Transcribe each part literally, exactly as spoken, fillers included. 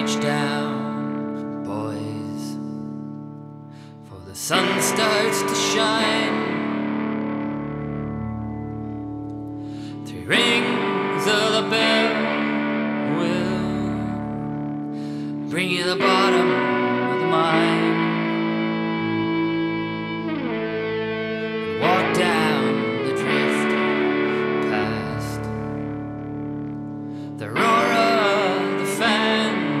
reach down, boys, for the sun starts to shine. Three rings of the bell will bring you the bottom of the mine. Walk down the drift past the roar of the fans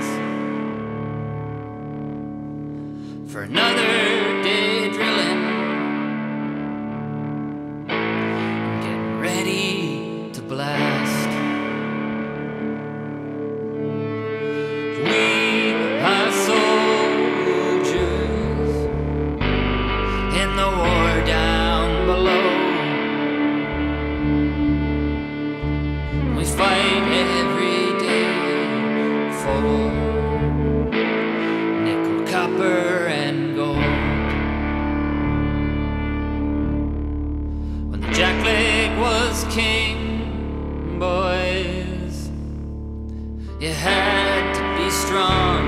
for another day drilling, getting ready to blast. We are soldiers in the war down below. We fight every day for nickel, copper, and gold. When the jackleg was king, boys, you had to be strong.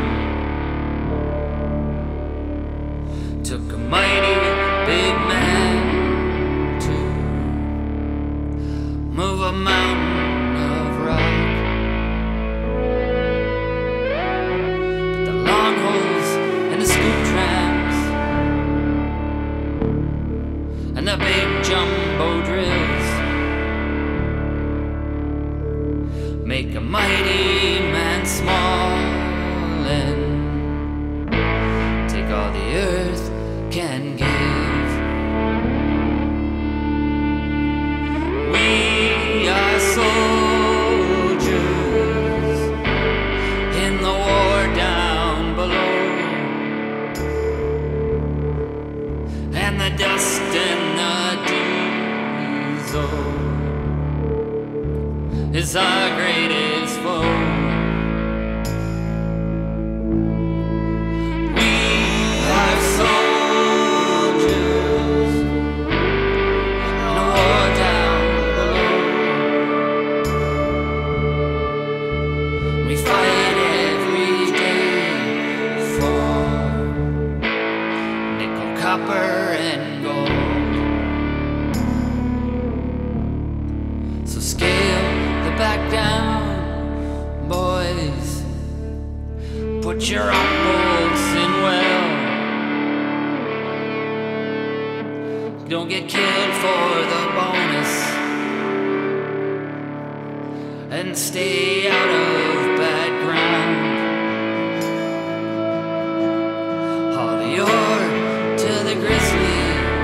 Took a mighty big man to move a mountain of rock. But the long holes and the scoop trams and the big jumbo drills make a mighty man small and take all the earth can give. We are soldiers in the war down below, and the dust and the diesel is our greatest foe. We are soldiers in the war down below. We fight every day for nickel, copper, and gold. So scale the back down, boys. Put your own bolts in well. Don't get killed for the bonus, and stay out of bad ground. Haul the ore to the grizzly,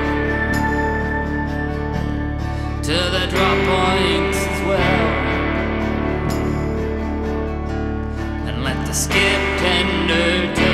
to the drop points as well, and let the skip tender take